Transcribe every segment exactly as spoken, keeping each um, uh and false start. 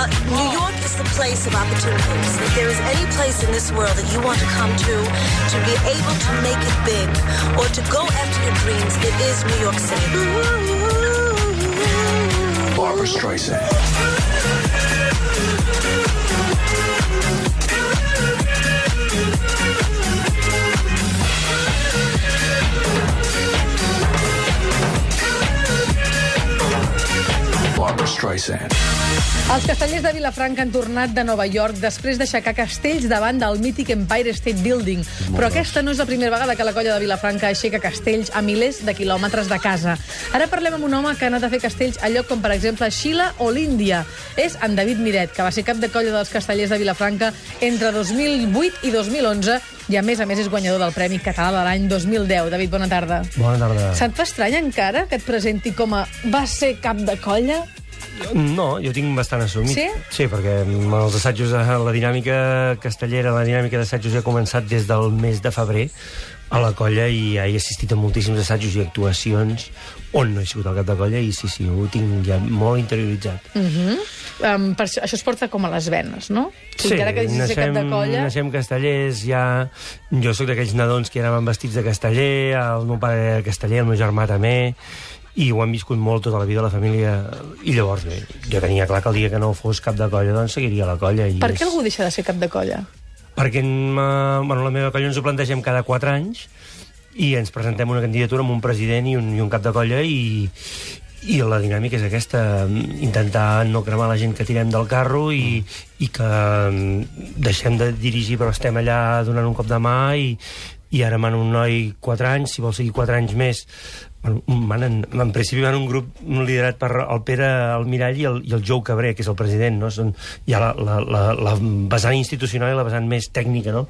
Well, New York is the place of opportunities. If there is any place in this world that you want to come to, to be able to make it big, or to go after your dreams, it is New York City. Barbra Streisand. Barbra Streisand. Els castellers de Vilafranca han tornat de Nova York després d'aixecar castells davant del mític Empire State Building. Però aquesta no és la primera vegada que la colla de Vilafranca aixeca castells a milers de quilòmetres de casa. Ara parlem amb un home que ha anat a fer castells a lloc com, per exemple, Xile o l'Índia. És en David Miret, que va ser cap de colla dels castellers de Vilafranca entre dos mil vuit i dos mil onze i, a més a més, és guanyador del Premi Català de l'any dos mil deu. David, bona tarda. Bona tarda. Se't fa estrany encara que et presenti com a va ser cap de colla? No, jo tinc bastant assumit. Sí? Sí, perquè els assajos, la dinàmica castellera, la dinàmica d'assajos ha començat des del mes de febrer a la colla i he assistit a moltíssims assajos i actuacions on no he sigut el cap de colla i sí, sí, ho tinc ja molt interioritzat. Uh -huh. um, per això, això es porta com a les venes, no? Sí, encara que deixis ser cap de colla... naixem castellers, ja... Jo sóc d'aquells nadons que anaven vestits de casteller, el meu pare era casteller, el meu germà també, i ho han viscut molt tota la vida la família. I llavors, bé, jo tenia clar que el dia que no fos cap de colla, doncs seguiria la colla. I per és... què algú deixa de ser cap de colla? Perquè en, uh, bueno, la meva colla ens ho plantegem cada quatre anys i ens presentem una candidatura amb un president i un, i un cap de colla i, i la dinàmica és aquesta, intentar no cremar la gent que tirem del carro i, i que um, deixem de dirigir però estem allà donant un cop de mà i, i ara mana un noi quatre anys, si vol seguir quatre anys més. Bueno, manen, en principi van un grup liderat per el Pere Almirall i el, i el Jou Cabré, que és el president, no? Són, hi ha la, la, la, la vessant institucional i la vessant més tècnica, no?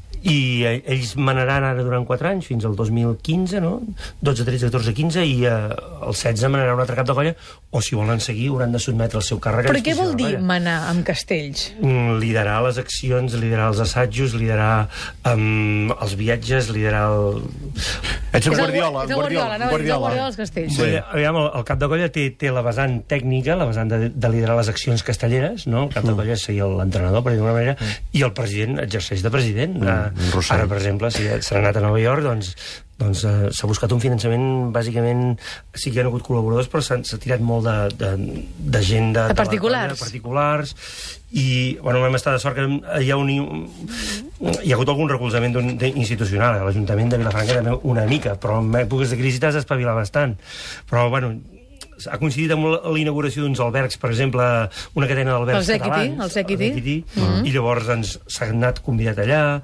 I eh, ells manaran ara durant quatre anys, fins al dos mil quinze, no? dotze, tretze, catorze, quinze, i eh, el setze manarà un altre cap de colla, o si volen seguir hauran de sotmetre el seu càrrec. Però què vol dir manar amb castells? Mm, liderar les accions, liderar els assajos, liderar um, els viatges, liderar el... Ets un És el guardiola, és el guardiola, no? És el guardiola dels castells. Sí. Aviam, el, el cap de colla té, té la vessant tècnica, la vessant de, de liderar les accions castelleres, no? El cap de colla seria l'entrenador, per dir d'alguna manera, mm. i el president exerceix de president. Mm. Ara, per exemple, si s'ha anat a Nova York, doncs, doncs eh, s'ha buscat un finançament, bàsicament, sí que hi ha hagut col·laboradors, però s'ha tirat molt de, de, de gent de, de particulars. De, de particulars, i bueno, vam estar de sort que hi ha, un, hi ha hagut algun recolzament institucional. L'Ajuntament de Vilafranca també una mica, però en èpoques de crisi t'has d'espavilar bastant. Però, bueno, ha coincidit amb la inauguració d'uns albergs, per exemple, una cadena d'albergs catalans. Els Equity. Mm-hmm. I llavors doncs, s'ha anat convidat allà,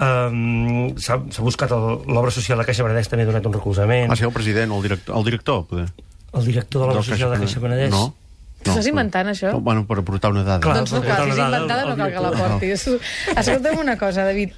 um, s'ha buscat l'obra social de Caixa Penedès, també ha donat un recolzament. Ah, sí, el president o el director? El director, poder. El director de l'obra social de Caixa Penedès? No. Estàs inventant, això? No, bueno, per aportar una dada. Clar, doncs no cal, si és inventada no cal que la portis. Escolta'm una cosa, David.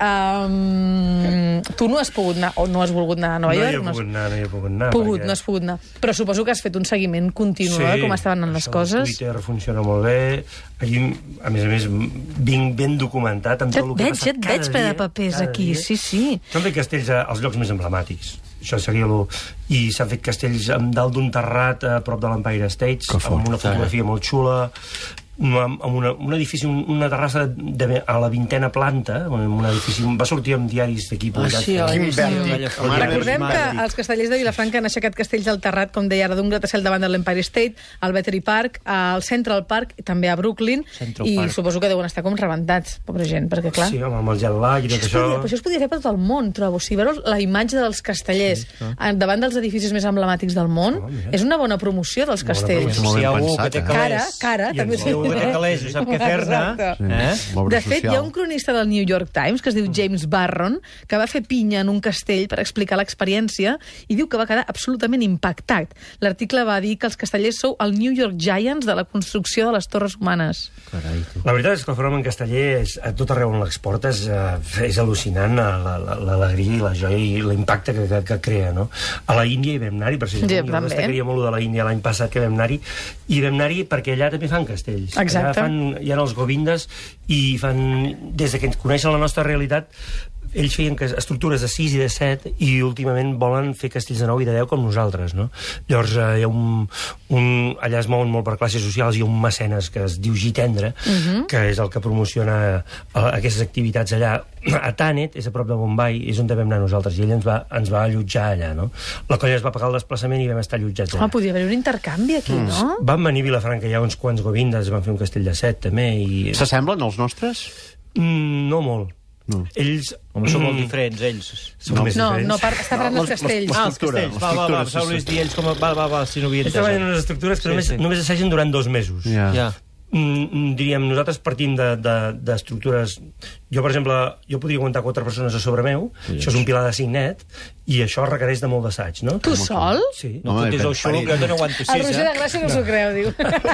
Um, tu no has pogut anar, o no has volgut anar a Nova York? No hi he pogut anar, no hi he pogut anar. Pogut, no has pogut anar. Però suposo que has fet un seguiment continu, sí, de com estaven anant les coses. Sí, Twitter funciona molt bé. Allí, a més a més, vinc ben documentat amb tot el que passa cada dia. Ja et veig ple de papers aquí, sí, sí. S'han fet castells als llocs més emblemàtics. Això seria lo... I s'han fet castells dalt d'un terrat a prop de l'Empire State, amb una fotografia molt xula, amb una, un edifici, una terrassa de, de, a la vintena planta, un edifici, va sortir amb diaris d'aquí. Ah, sí, Quin vèrtic. Recordem que els castellers de Vilafranca han aixecat castells al terrat, com deia ara, d'un gratacel davant de l'Empire State, al Battery Park, al Central Park, també a Brooklyn, i suposo que deuen estar com rebentats, pobra gent, perquè clar... Sí, amb el jet lag i tot això... Però això es podria fer per tot el món, trobo. Si veure la imatge dels castellers davant dels edificis més emblemàtics del món, és una bona promoció dels castells. Si hi ha algú que té Cara, cara, també sí. de calés, ho sap què fer-ne. Eh? De fet, hi ha un cronista del New York Times que es diu James Barron, que va fer pinya en un castell per explicar l'experiència i diu que va quedar absolutament impactat. L'article va dir que els castellers sou el New York Giants de la construcció de les torres humanes. Carai, la veritat és que el fenomen casteller és, a tot arreu on l'exportes és, és al·lucinant l'alegria i la joia i l'impacte que, que, que crea, no? A la Índia hi vam anar-hi, precisament. Jo destacaria molt de la Índia l'any passat que vam anar-hi, i vam anar-hi perquè allà també fan castells. Exacte. Fan, hi ha els govindes i fan, des que ens coneixen la nostra realitat, ells feien que estructures de sis i de set i últimament volen fer castells de nou i de deu com nosaltres, no? Llavors eh, hi ha un, un... allà es mouen molt per classes socials, hi ha un mecenes que es diu Gitendre, uh-huh. que és el que promociona eh, aquestes activitats allà. A Tànet, és a prop de Bombay, és on vam anar nosaltres, i ell ens va, ens va allotjar allà, no? La colla es va pagar el desplaçament i vam estar allotjats allà. Ah, podia haver un intercanvi aquí, mm. no? Van venir a Vilafranca, hi ha uns quants govindes, van fer un castell de set, també, i... S'assemblen els nostres? Mm, no molt. No. Ells... Home, són molt diferents, ells. Són No, més no, diferents. no par està parlant dels castells. Ah, els castells. Va, va, va, s'ha volit dir ells com a... Va, va, va, si no havia Ells treballen en unes estructures que Sí, només, sí. només assagin durant dos mesos. Ja. Ja. Mm, diríem, nosaltres partim d'estructures... De, de, jo, per exemple, jo podria aguantar quatre persones a sobre meu, sí, això és un pilar de cinc net, i això requereix de molt d'assaig, no? Tu sol? Sí. No, Home, tu tens el xulo, que jo te n'aguanto El sis, Roger de eh? Gràcia no s'ho creu, diu.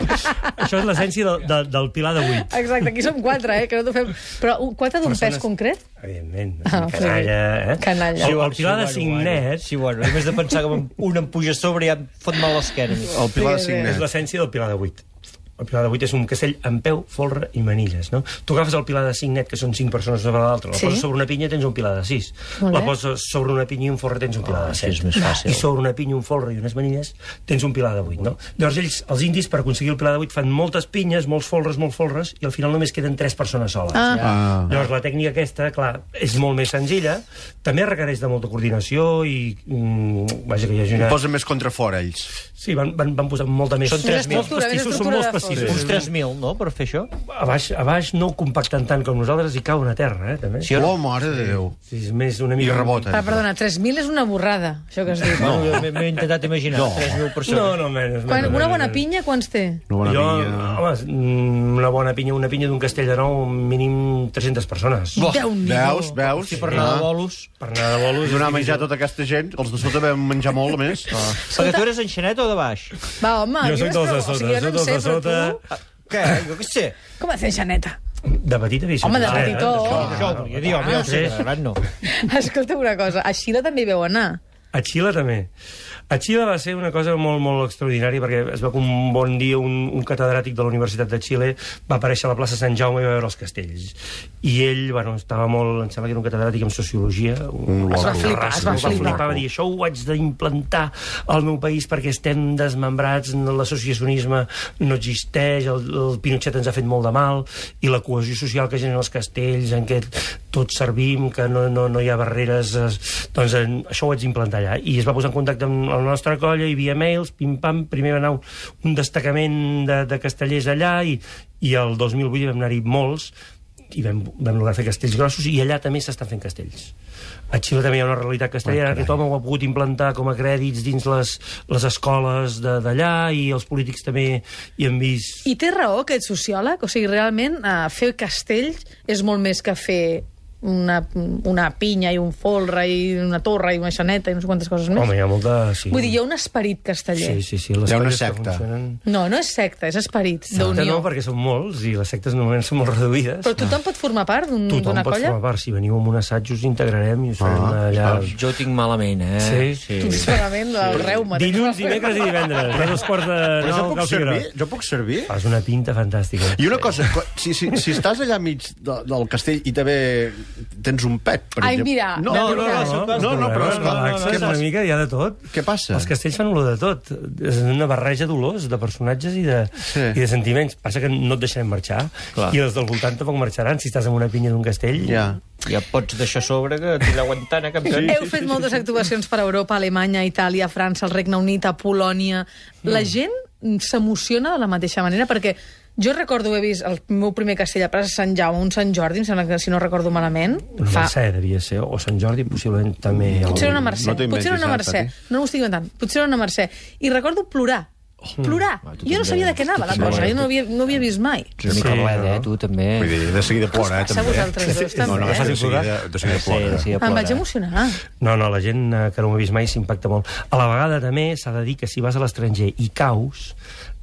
Això és l'essència del, del, del pilar de vuit. Exacte, aquí som quatre, eh? Que no t'ho fem... Però un- quatre d'un Persones- pes concret? Evidentment, Ah, canalla, eh? Canalla. El, el pilar de cinc nets Sí, bueno, només de pensar que un em puja a sobre ja em fot mal l'esquena. El pilar de Sí, cinc sí. és net. l'essència del pilar de vuit. El pilar de vuit és un castell amb peu, folre i manilles, no? Tu agafes el pilar de cinc net, que són cinc persones sobre l'altre, la Sí. poses sobre una pinya i tens un pilar de sis. Molt La bé. poses sobre una pinya i un folre tens un pilar Ah, de això set. és més fàcil. I sobre una pinya, un folre i unes manilles tens un pilar de vuit, no? Llavors ells, els indis, per aconseguir el pilar de vuit, fan moltes pinyes, molts folres, molts folres, i al final només queden tres persones soles. Ah. Ah. Llavors la tècnica aquesta, clar, és molt més senzilla, també requereix de molta coordinació i... Mm, vaja, que hi hagi una... Posen més contra fora, ells. Sí, van, van, van posar molta més... Són tres mil. Molts pastissos, són molts pastissos. Uns tres mil, no?, per fer això? A baix, a baix no ho compacten tant com nosaltres i cauen a terra, eh, també. Sí o no? Oh, mare de Déu. Sí, és més una I mica... rebota. Ah, perdona, tres mil és una borrada, això que has dit. Bueno, jo m'he- m'he intentat imaginar. No. tres mil persones. No, no, menys. Quan, menys, una menys, bona menys. pinya, quants té? Una bona Jo, pinya. home, mm, una bona pinya, una pinya d'un castell de nou, mínim tres-centes persones. Bo. Déu-n'hi-do. Veus, veus? Si per anar de bolos... Per anar de bolos... Donar és menjar a difícil. tota aquesta gent, els de sota vam menjar molt, a més. Perquè tu eres enxanet o de baix? Va, home, Jo soc quines dels de prou- sota, o sigui, jo no soc en dels sé, de però sota. tu... Què? Jo què sé. Com a fer xaneta? De petit havia Home, de sigut, eh? petitó. Això ho volia dir, home, ja ho sé, de gran no. Escolta una cosa, a Xile també hi veu anar. A Xile també. A Xile va ser una cosa molt, molt extraordinària perquè es veu que un bon dia un, un catedràtic de la Universitat de Xile va aparèixer a la plaça Sant Jaume i va veure els castells. I ell, bueno, estava molt... Em sembla que era un catedràtic en sociologia. Un Es va loco. flipar, es va va flipar. flipar, va dir, això ho haig d'implantar al meu país perquè estem desmembrats, l'associacionisme no existeix, el, el Pinochet ens ha fet molt de mal, i la cohesió social que generen els castells, en què tots servim, que no, no, no hi ha barreres, eh, doncs en, això ho haig d'implantar allà. I es va posar en contacte amb la nostra colla, i via mails, pim-pam, primer va anar un destacament de, de castellers allà, i, i el dos mil vuit vam anar-hi molts, i vam, vam lograr fer castells grossos, i allà també s'estan fent castells. A Xile també hi ha una realitat castellana, Ah, que tothom ho ha pogut implantar com a crèdits dins les, les escoles de- d'allà, i els polítics també hi han vist... I té raó aquest sociòleg? O sigui, realment, eh, fer castells és molt més que fer una, una pinya i un folre i una torre i una xaneta i no sé quantes coses més. Home, hi ha molta... Sí. Vull dir, hi ha un esperit casteller. Sí, sí, sí. Les Hi ha una colles que secta. funcionen- No, no és secta, és esperit Secta d'unió. no, perquè són molts, i les sectes normalment són molt reduïdes. Però tothom pot formar part d'un- Tothom d'una pot colla? formar part. Si veniu amb un assaig, us integrarem i us farem Ah, allà... saps? Jo ho tinc malament, eh? Sí. Tu ets malament el reuma. Dilluns, dimecres i divendres. A dos quarts de Però jo nou, puc cal servir? Figueroa. Jo puc servir? Fas una pinta fantàstica. I una cosa, quan- si, si, si estàs allà mig de, del castell i també tens un pet, per Ai, exemple... mira, no, de no, no, veritat. no, no, no, però és clar, relaxa't què una passa? mica, hi ha de tot. Què passa? Els castells fan olor de tot. És una barreja d'olors, de personatges i de, Sí. i de sentiments. Passa que no et deixarem marxar. Clar. I els del voltant tampoc marxaran. Si estàs en una pinya d'un castell... Ja. Ja pots deixar a sobre que t'hi aguantant, eh, campió? Heu fet moltes actuacions per Europa, Alemanya, Itàlia, França, el Regne Unit, a Polònia. La gent s'emociona de la mateixa manera, perquè jo recordo haver vist el meu primer castell a plaça Sant Jaume, un Sant Jordi, em sembla que si no recordo malament, Una fa... Mercè devia ser, o Sant Jordi, possiblement també... Potser era una Mercè, No t'inventis, potser era una eh, Mercè, Tati? no ho estic inventant, potser era una Mercè. I recordo plorar, plorar. Ah, tu Jo no també. sabia de què anava la Sí, cosa, bueno, jo no havia, no havia vist mai. Ets una mica Sí, bleda, no? eh, tu també. Vull dir, de seguida plora, eh, Passa també. vosaltres dos, No, no, també, de eh? seguida, de seguida Sí, plora. sí, ja Em vaig plora. emocionar. No, no, la gent eh, que no ho ha vist mai s'impacta molt. A la vegada també s'ha de dir que si vas a l'estranger i caus,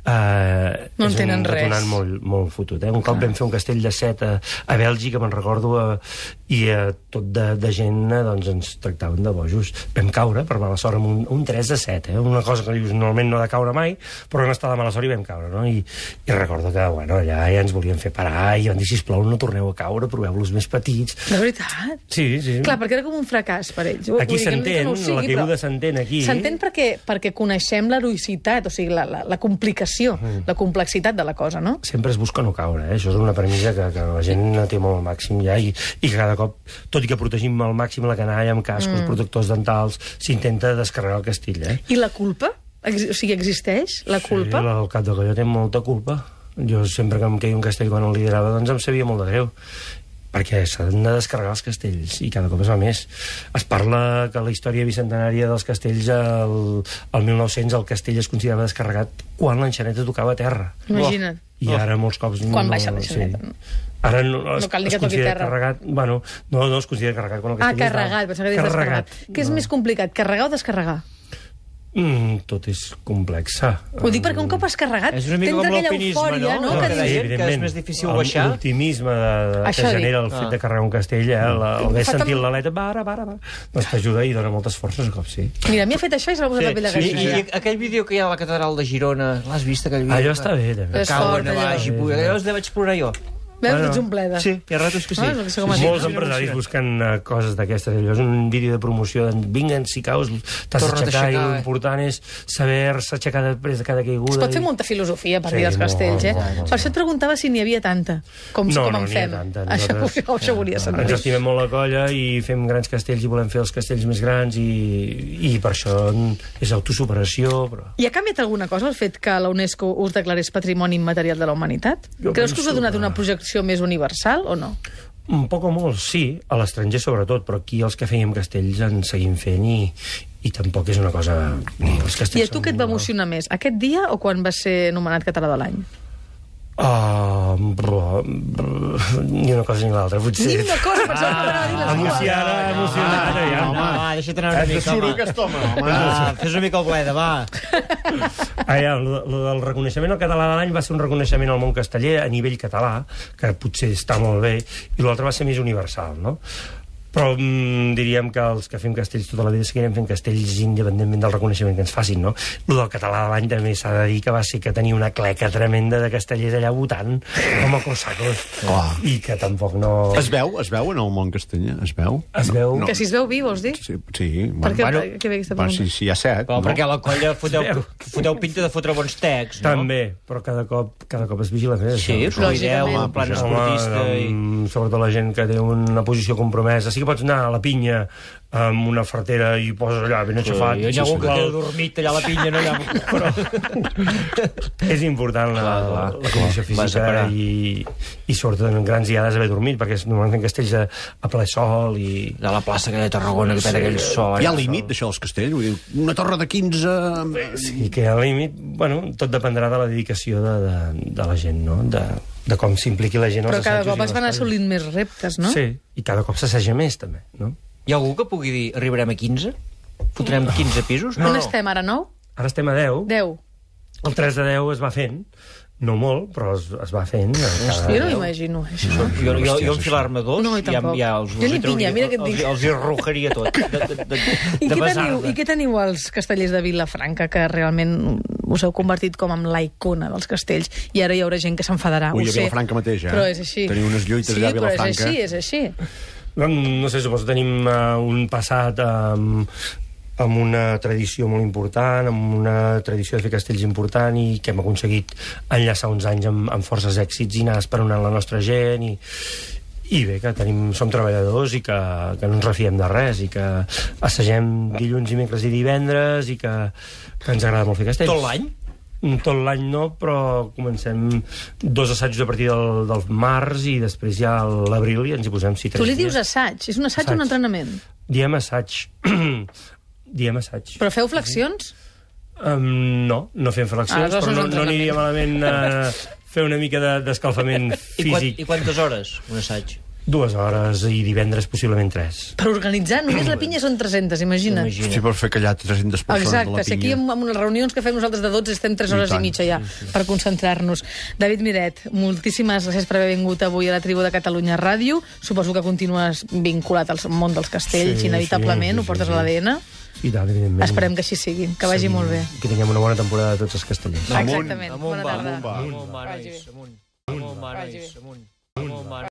Uh, No en és tenen un res. detonant molt, molt fotut. Eh? Un cop vam fer un castell de set a, a Bèlgica, me'n recordo, uh, i uh, tot de, de gent uh, doncs ens tractaven de bojos. Vam caure, per mala sort, amb un, un tres de set, eh? Una cosa que dius, normalment no ha de caure mai, però vam estar de mala sort i vam caure, no? I, i recordo que, bueno, allà ja ens volien fer parar i van dir, sisplau, no torneu a caure, proveu-los més petits. De veritat? Sí, sí. Clar, perquè era com un fracàs per ells. Aquí Vull dir que no dic que s'entén, no ho sigui, la caiguda però s'entén aquí. S'entén perquè, perquè coneixem l'heroïcitat, o sigui, la, la, la complicació, mm. la complexitat de la cosa, no? Sempre es busca no caure, eh? Això és una premissa que, que la gent no té molt al màxim ja, i, i que cada cop, tot i que protegim al màxim la canalla amb cascos, mm. protectors dentals, s'intenta descarregar el castell, eh? I la culpa? Ex o sigui, existeix la culpa? Sí, el cap de colla té molta culpa. Jo sempre que em queia un castell quan el liderava, doncs em sabia molt de greu, perquè s'han de descarregar els castells i cada cop es va més. Es parla que la història bicentenària dels castells al, al mil nou-cents el castell es considerava descarregat quan l'enxaneta tocava a terra. Imagina't. I ara molts cops... Quan no, baixa l'enxaneta. Sí. Ara no, es, No cal ni es que toqui considera terra. carregat... Bueno, no, no es considera carregat quan el Ah, castell és carregat, dalt. pensava que deies descarregat. Què és no. més complicat, carregar o descarregar? Mm, tot és complexa. Ho dic perquè un cop has carregat, És una mica tens com aquella l'alpinisme, eufòria, no? no? No, Que que dius, deia- que és evidentment. més difícil El- baixar. L'optimisme de, de, Això que dic. genera el fet Ah. de carregar un castell, eh? La, el haver Fa sentit tam- l'aleta, bara, bara, bara, doncs t'ajuda i dona moltes forces a cop, sí. Mira, m'hi ha fet això i se l'ha posat a pell de I, gallina. i, aquell vídeo que hi ha a la catedral de Girona, l'has vist, aquell vídeo? Allò està bé, també. És fort, Cauen a allò. baix i puja. Allò els vaig plorar jo. Veus, Bueno, ets un bleda. Sí, hi ha ratos que sí. Ah, és el que sé com es Sí, diu. Molts sí, empresaris sí. busquen uh, coses d'aquestes. Allò és un vídeo de promoció de vinga'n, si caus, t'has Torna't a d'aixecar, i aixecar. l'important és saber-se aixecar després de cada caiguda. Es pot fer i- molta filosofia a partir Sí, dels castells, eh? molt, molt, molt. Per això et preguntava si n'hi havia tanta, com, No, com no en n'hi ha fem. tanta. Això, Nosaltres- això volia sentir. Ens estimem molt la colla i fem grans castells i volem fer els castells més grans i, i per això és autosuperació, però... I ha canviat alguna cosa el fet que la UNESCO us declarés Patrimoni Immaterial de la Humanitat? Jo Creus que us ha penso donat que- una projecció més universal o no? Un poc o molt, sí, a l'estranger sobretot, però aquí els que fèiem castells en seguim fent i, i tampoc és una cosa... Els I castells a tu què et va emocionar més? Aquest dia o quan va ser nomenat Català de l'Any? Uh, bro, bro, ni una cosa ni l'altra, potser. Ni una cosa, pensava que m'anava a dir les dues. Emocionada, emocionada, ja. Home, va, deixa't anar una És de mica, suro, home. aquest home, home. Va, fes una mica el bleda, va. Ah, ja, lo, lo del reconeixement al català de l'any va ser un reconeixement al món casteller a nivell català, que potser està molt bé, i l'altre va ser més universal, no? Però mm, diríem que els que fem castells tota la vida seguirem fent castells independentment del reconeixement que ens facin, no? Lo del català de l'any també s'ha de dir que va ser que tenia una cleca tremenda de castellers allà votant com a corsacos. Clar. I que tampoc no... Es veu, es veu en el món casteller? Es veu? Es veu... No. Que si es veu viu, vols dir? Sí, sí. Per què, bueno, què ve aquesta bueno, pregunta? si, si hi ha set, Però no? perquè a la colla foteu, foteu pinta de fotre bons tecs, no? També, però cada cop, cada cop es vigila més. Sí, això. us cuideu, Lògicament. en plan Home, esportista i... amb, sobretot la gent que té una posició compromesa. Sí que pots anar a la pinya amb una fartera i poses allà ben aixafat. Hi ha algú que Però queda dormit allà a la pinya, no? Allà... Però... és important la, Clar, clar. la condició Clar, vas a física parar. i, i sobretot en grans hi ha d'haver dormit, perquè és- normalment fem castells a, a ple sol i... De la plaça aquella de Tarragona, que peta aquell sol. Hi ha límit d'això dels castells? Vull dir, una torre de quinze... Sí, que al límit, bueno, tot dependrà de la dedicació de, de, de la gent, no? De, de com s'impliqui la gent als Però cada assajos cop i es les van coses. assolint més reptes, no? Sí, i cada cop s'assaja més, també, no? Hi ha algú que pugui dir, arribarem a quinze? Fotrem quinze pisos? On estem ara, nou? Ara estem a deu. Deu. El tres de deu es va fent. No molt, però es, es va fent. Cada... Jo no m'imagino, això. Jo, jo, jo enfilar-me dos, No, i ja, tampoc. ja els, Jo els, ni hi pinya, trauria- mira què et els, dic. els hi arrojaria tot. De, de, de, I de què, teniu, basarda. I què teniu els castellers de Vilafranca, que realment us heu convertit com en la icona dels castells, i ara hi haurà gent que s'enfadarà, Ui, ho a sé. Vilafranca mateix, eh? Però és així. Teniu unes lluites sí, allà a però és Vilafranca. així, és així. No, no sé, suposo que tenim uh, un passat um, amb una tradició molt important, amb una tradició de fer castells important i que hem aconseguit enllaçar uns anys amb, amb forces èxits i anar esperonant la nostra gent i, i bé, que tenim, som treballadors i que, que no ens refiem de res i que assagem dilluns, dimecres i divendres i que, que ens agrada molt fer castells. Tot l'any? Tot l'any no, però comencem dos assajos a partir del, del març i després ja a l'abril i ens hi posem si tres Tu li dius dies. assaig, és un assaig, Assaig. o un entrenament? Diem assaig. Diem assaig. Però feu flexions? Um, no, no fem flexions, Aleshores però no no, és no aniria malament uh, fer una mica de- d'escalfament I, quant, físic. I quantes hores, un assaig? Dues hores i divendres possiblement tres. Per organitzar, només la pinya són tres-centes, imagina't. Imagina't. Hosti, per fer callar tres-centes persones de Exacte, la si aquí pinya. amb, amb les reunions que fem nosaltres de dotze estem tres I hores i, tant. mitja ja per concentrar-nos. David Miret, moltíssimes gràcies per haver vingut avui a la tribu de Catalunya Ràdio. Suposo que continues vinculat al món dels castells, Sí, inevitablement, sí, ho portes sí, a sí. l'A D N. I tant, evidentment. Esperem que així sigui, que vagi Sí, molt bé. Que tinguem una bona temporada de tots els castellers. Amunt. Exactament. Amunt, Bona va, tarda. amunt, va. Amunt. Amunt, va, Vagi bé. nois, amunt. Amunt, va, Vagi nois, bé. amunt. Amunt, va,